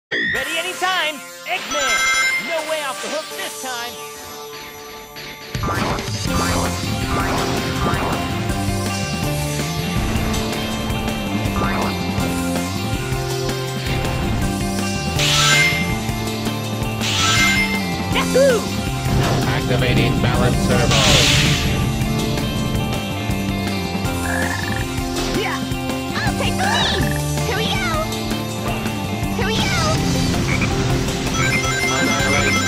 Ready anytime! Eggman! No way off the hook this time! Yahoo! Activating balancer mode. Yeah! I'll take the lead! Here we go! Here we go! Annihilate.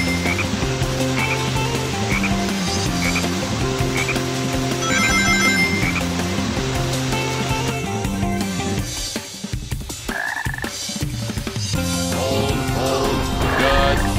Hold, good.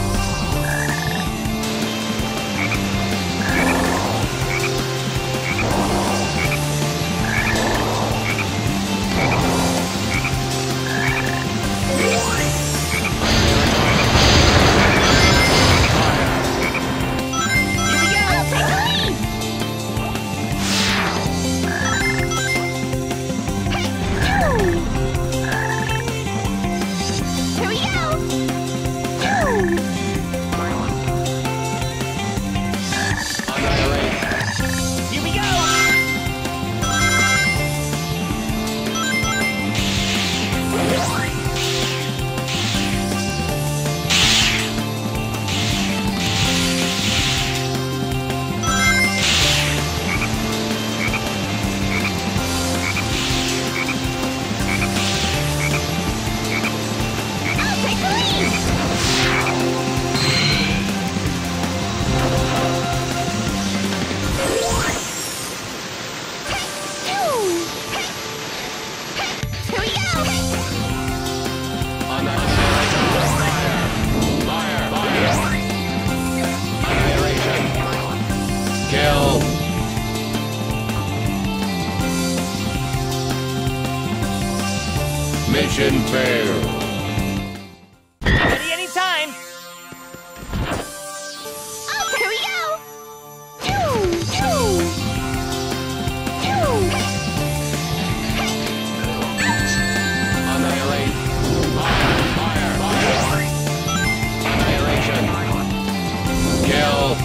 Mission failed. Ready anytime! Oh, here we go! Choo! Choo! Choo! Annihilate. Fire! Annihilation. Kill.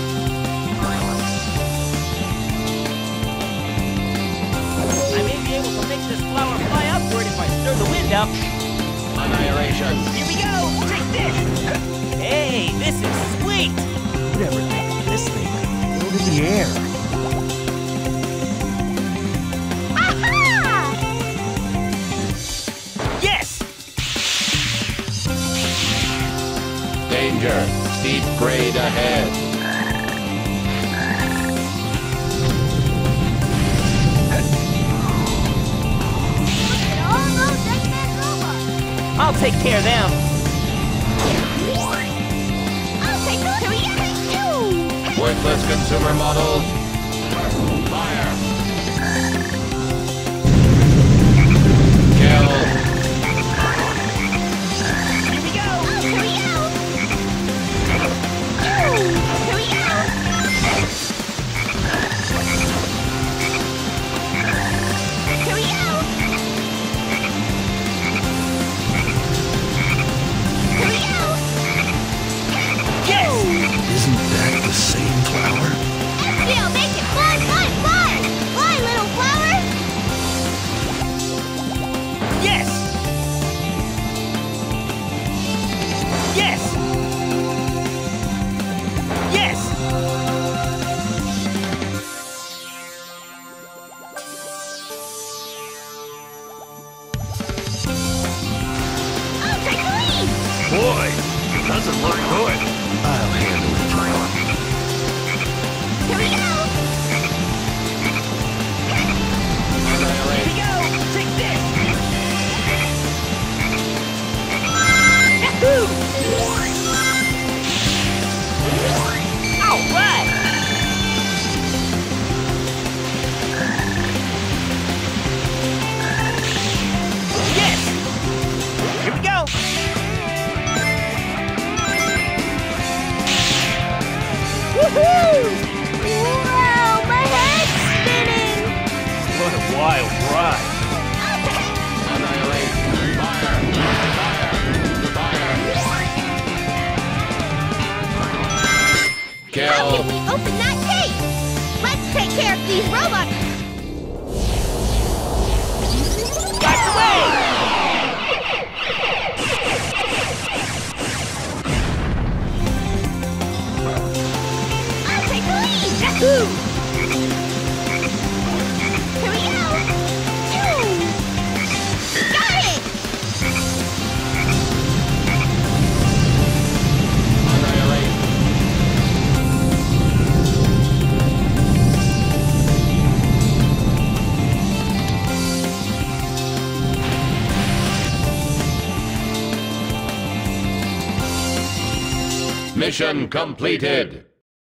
I may be able to make this flower fly upward if I stir the wind up. Annihilation. Here we go! Take this! Hey, this is sweet! Who'd ever think of this thing could float in the air? Aha! Yes! Danger. Steep grade ahead. All those Eggman robots! I'll take care of them. I'll take those! Here we go! Choo! Worthless consumer models. Fire. Kill. Here we go! Here we go! Choo! Here we go! Here we go! Here we go! Yes! Isn't that the same flower? Espio, make it fly, fly, fly! Fly, little flower! Yes! Yes! Yes! I'll take the lead! Boy, it doesn't look good. I'll handle it. Here we go! Here we go! Take this! Yahoo! All right! Yes! Here we go! Woohoo! Wow, my head's spinning! What a wild ride. Annihilate. Fire. open that gate! Let's take care of these robots! Blast away! I'll take the lead! Yahoo! Here we go! Choo! Got it! Annihilate. Mission completed.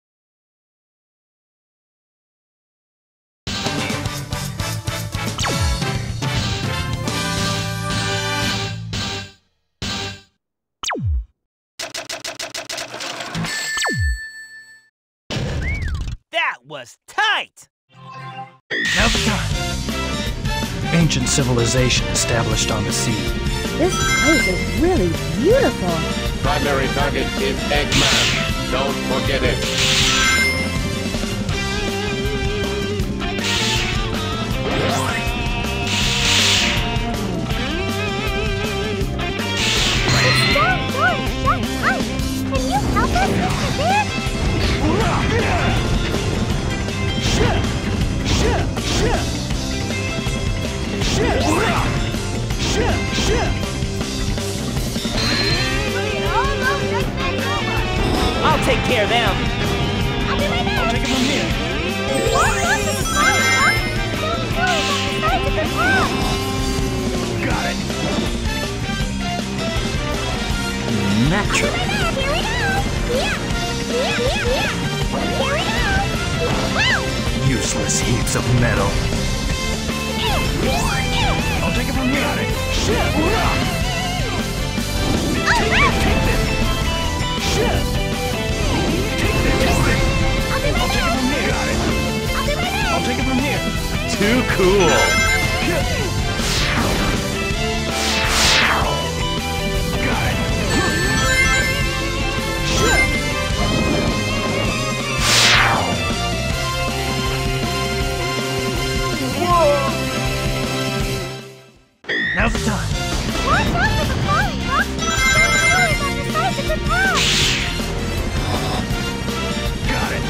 That was tight! Now the time. Ancient civilization established on the sea. This place is really beautiful. Primary target is Eggman. Don't forget it. Can you help us, Mr. Beard? I'll take care of them. I'll be right back. I'll take it from here. Got it. Natural. Here we go! Yeah! Here we go! Wow! Useless heaps of metal. I'll take it from here. Got it. Shit. Oh, wow! Take this. Shit. Take this. I'll be right back! From here. Got it. I'll be right back! I'll take it from here. Too cool. Got it. Now's the time. Watch out for the falling rocks! There are doors on the sides of the path! Got it.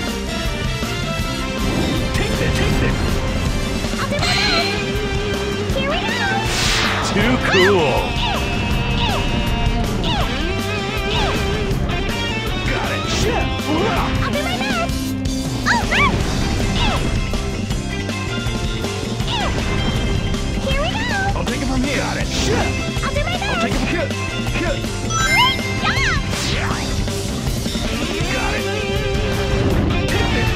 Take this. I'll be right back! Here we go! Too cool. Got it. Shit. I'll be right back! Oh, wow! Here we go! I'll take it from here. Got it. Shit. I'll be right back! I'll take it from here. Great job! Got it. Take this.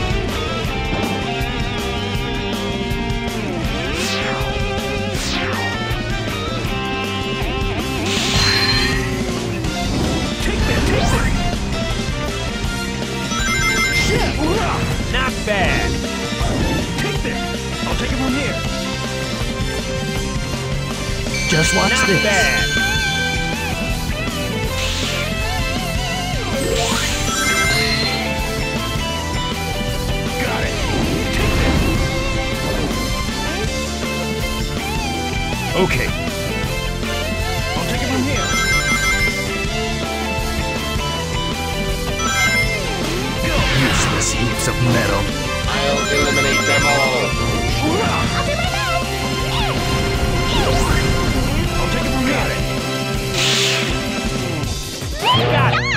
Take this. Shit. Not bad. Take this. I'll take it from here. Just watch Not this. bad. Got it. Take this. Okay. I'll take it from here. Useless heaps of metal. I'll eliminate them all. I'll be right back! I'll take it from here. Got it.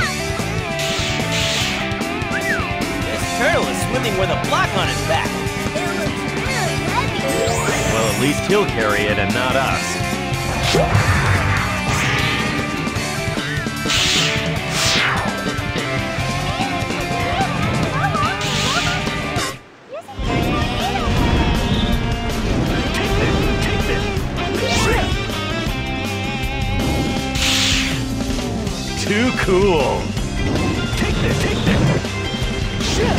This turtle is swimming with a block on his back. It looks really heavy! Well, at least he'll carry it and not us. Take this. Too cool. Take this. Shit.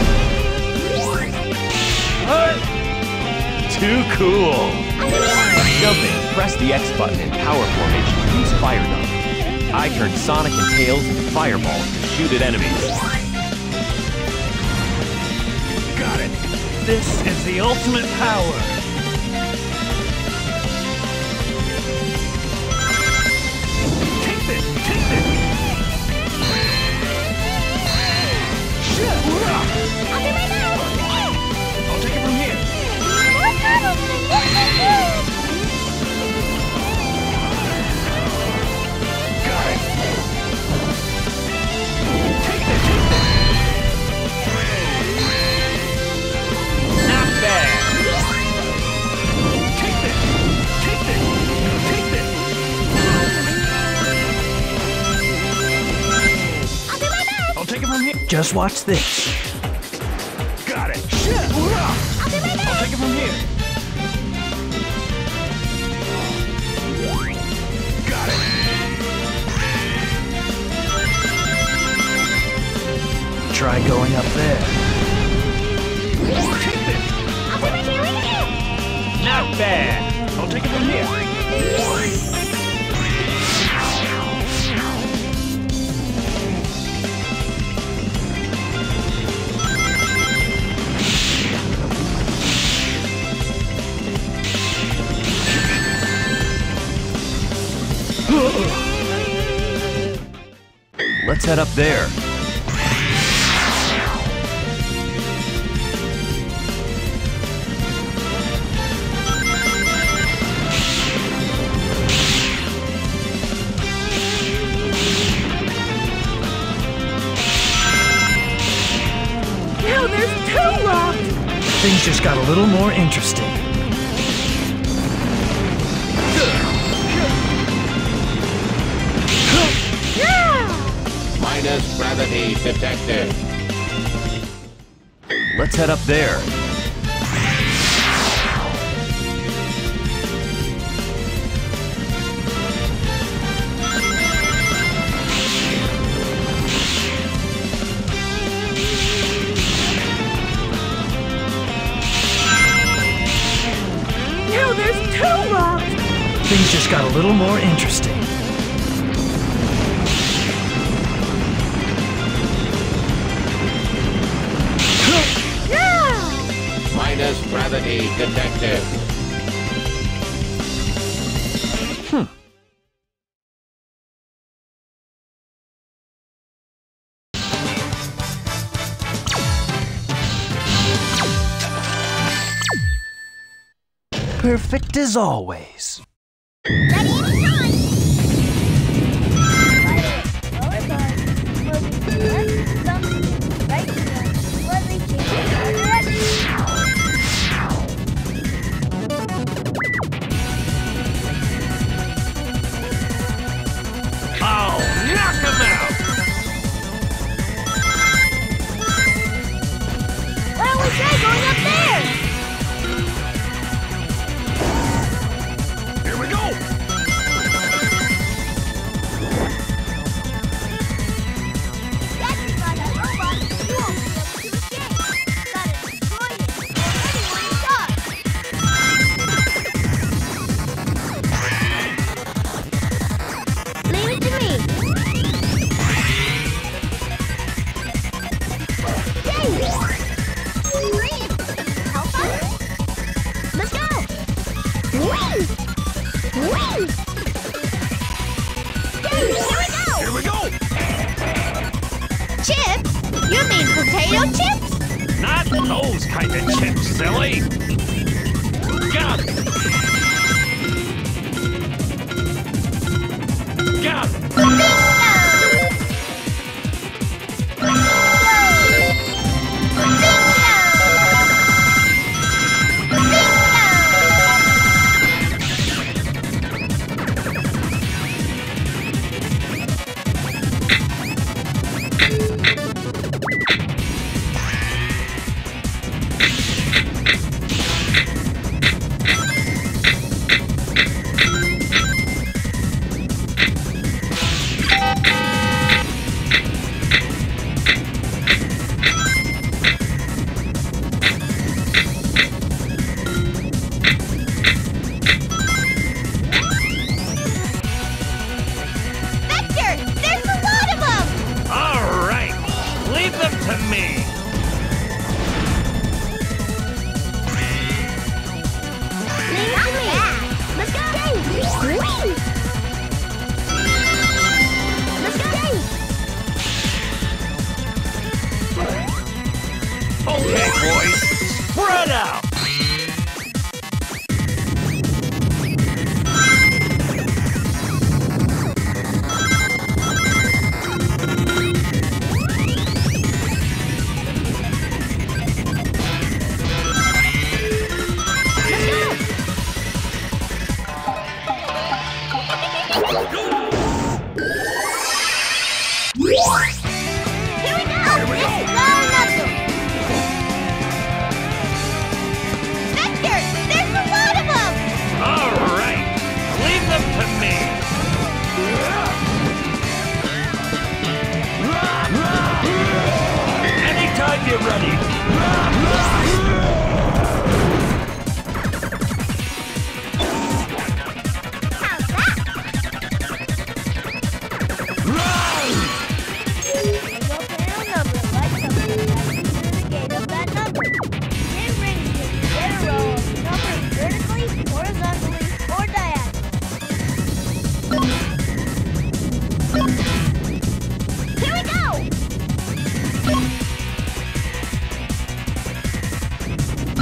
Too cool. jumping, press the X button in power formation to use Fire Dunk. I turn Sonic and Tails into fireballs to shoot at enemies. Got it. This is the ultimate power. Take this! Take this! Shit! I'll do my best! I'll take it from here. More problems than this can do! Got it. Take this! Take this! Not bad. Take this! Take this! Take this! I'll do my best! I'll take it from here. Just watch this. Got it. Shit! I'll do my best! I'll take it from here. Got it. Try going up there. Take this! I'll do my best! Not bad. I'll take it from here. Let's head up there. Now there's two locked! Things just got a little more interesting. Minus gravity detected. Let's head up there. Now there's two locked! Things just got a little more interesting. Minus gravity detected. Perfect as always. Ready anytime! Lower bar, moving left thumb, right hand, slightly changing direction. Oh, knock him out! Why don't we try going up there? Here we go! That's because a robot, you won't be able to escape. Gotta destroy it before anyone does. Leave it to me. Green, help us. Let's go. Whee! Here we go. Chips? You mean potato chips? Not those kind of chips, silly! Got it! Got it!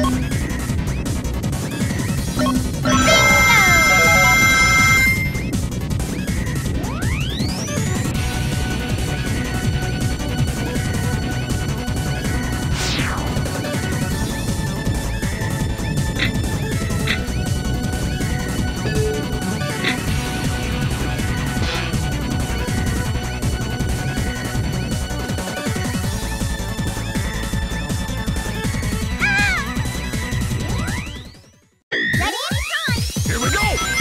Here we go!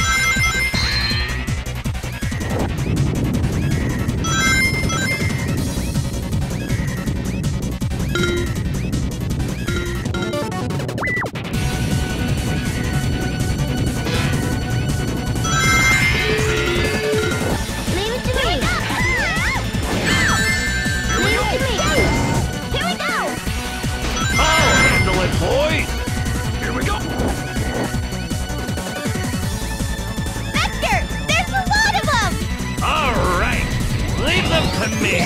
Leave it to me. Leave it to me. Here we go. I'll handle it, boys! Here we go! Vector, there's a lot of them. All right! Leave them to me!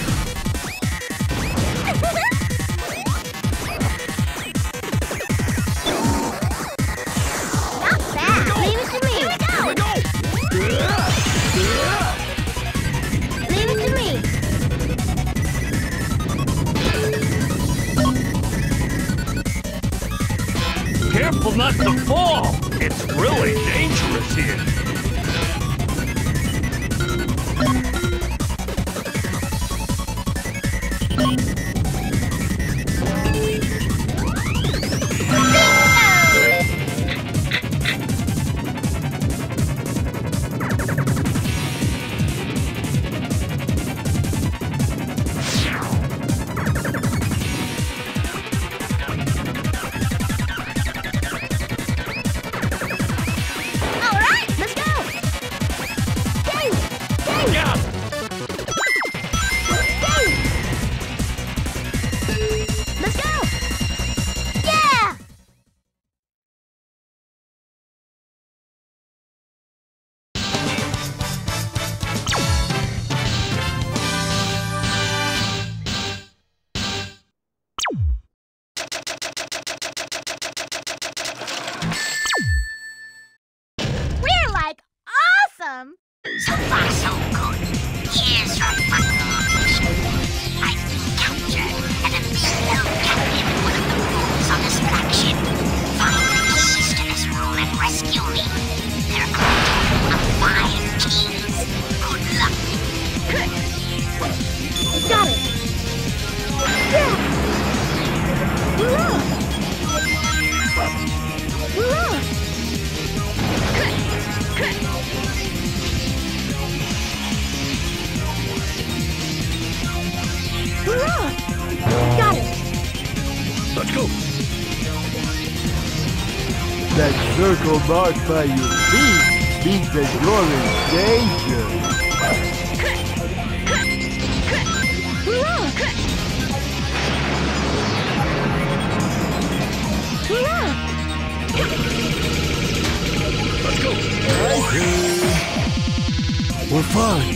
Not bad. Leave it to me. Here we go. Leave it to me. Careful not to fall! It's really dangerous here! All right, let's go. Hey, Yeah! let's go. Yeah. We're like awesome. So far, so good. Here's your final mission. I've been captured and am being held captive in one of the rooms on this flagship. Find the keys to this room and rescue me. There are a total of 5 keys. Good luck. Got it. Yeah. Hurrah. Hurrah. Hurrah. Got it. Let's go! That circle marked by your feet means that you're in danger. Hurrah. Hurrah. Let's go! We're fine.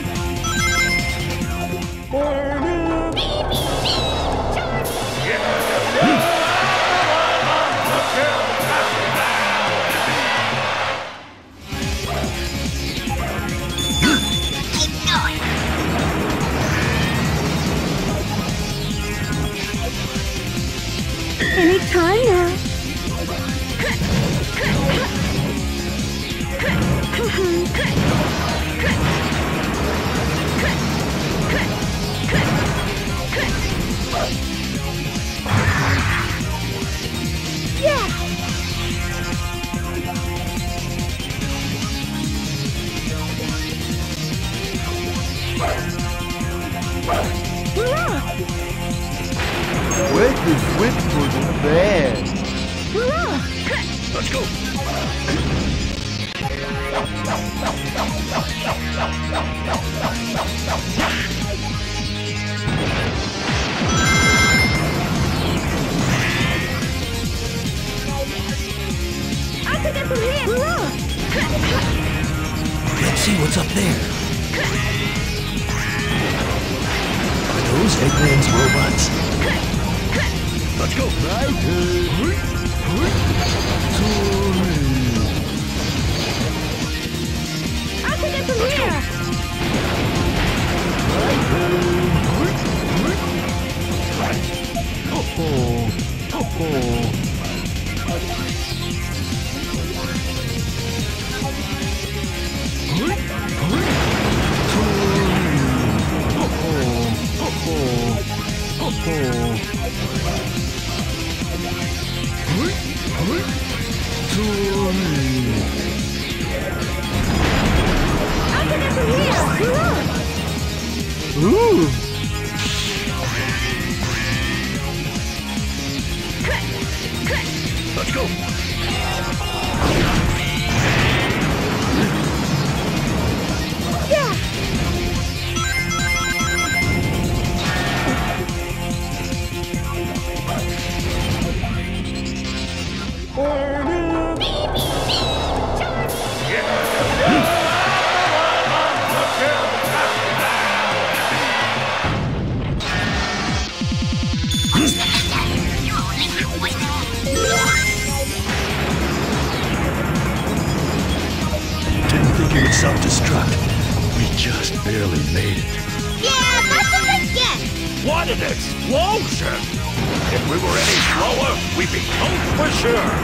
Beep, beep, beep. Charmy. Yeah! Hey, what's up there? Are those Eggman's robots? Let's go. I'll take it from here. I'll take it from here. Ooh. Let's go. Yeah. You only ruined Didn't think it would self-destruct. We just barely made it. Yeah, that's what I get. What an explosion! If we were any slower, we'd be toast for sure.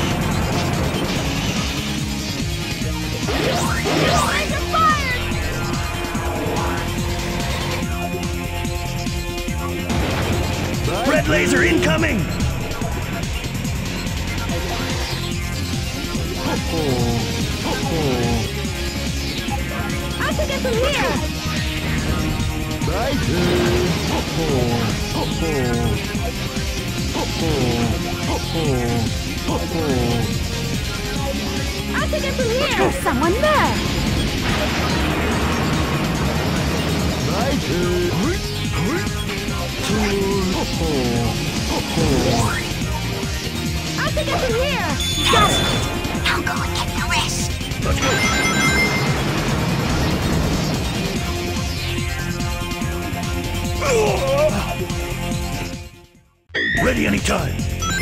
Laser fired. Red laser incoming! I'll take it from here. I'll take it from here. There's someone there. I'll take it from here. Got it. Now go and get the rest. Let's go. Ready anytime.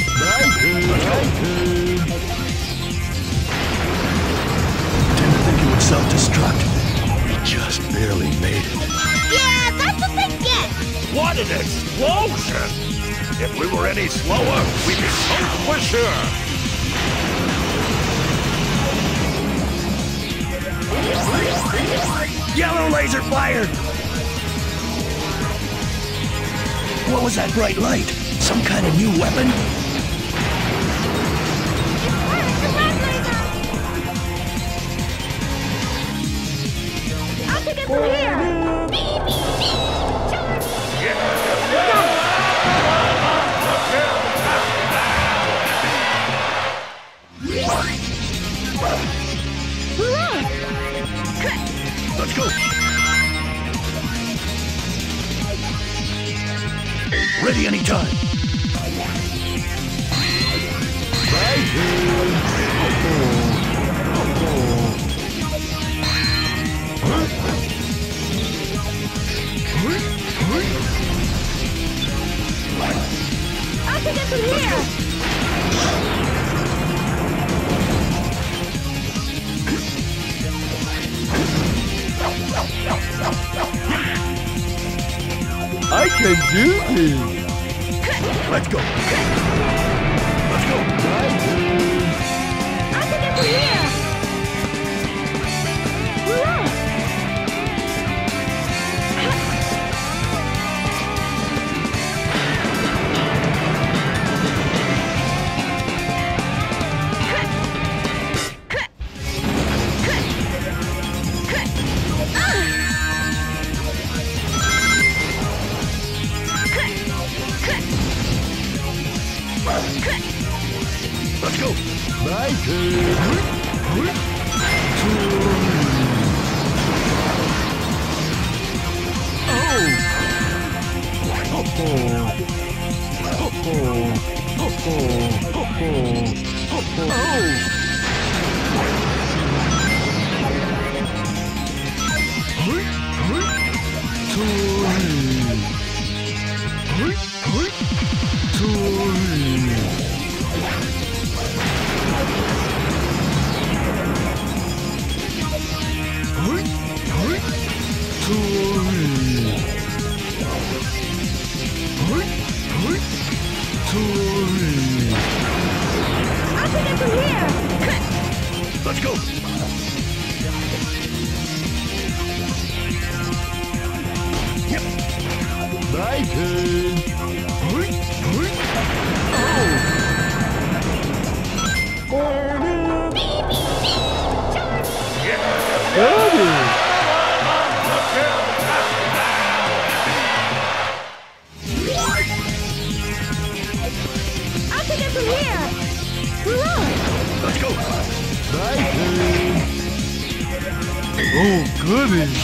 Didn't think it would self-destruct. We just barely made it. Yeah, that's what I get. What an explosion! If we were any slower, we'd be toast for sure. Yellow laser fired! What was that bright light? Some kind of new weapon? It's the red laser. I'll take it from here. Let's go. Ready anytime. I'll take it from here. I can do this. Let's go. Let's go. I'll take it from here. Let's go. My turn. I'll take it from here! Let's go! My turn. Got it. I'll take it from here! Rouge! Let's go! My turn. Oh, goodness.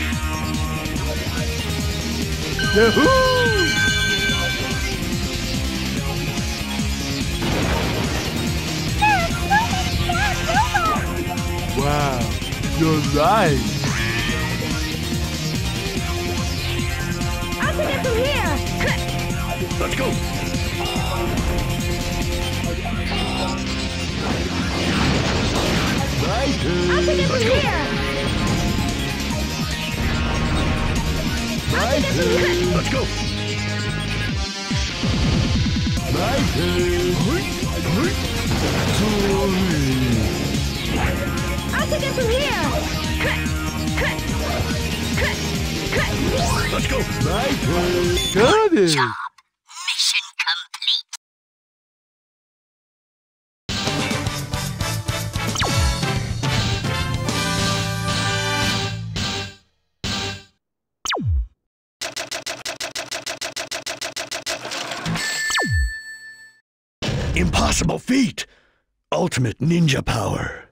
Yahoo! Wow, you're right. I'll take it from here! Let's go! My turn. I'll take it from here! My turn. Let's go! My turn. I'll take it from here! Let's go! My turn. Got it. Job. Mission complete. Impossible feat! Ultimate ninja power.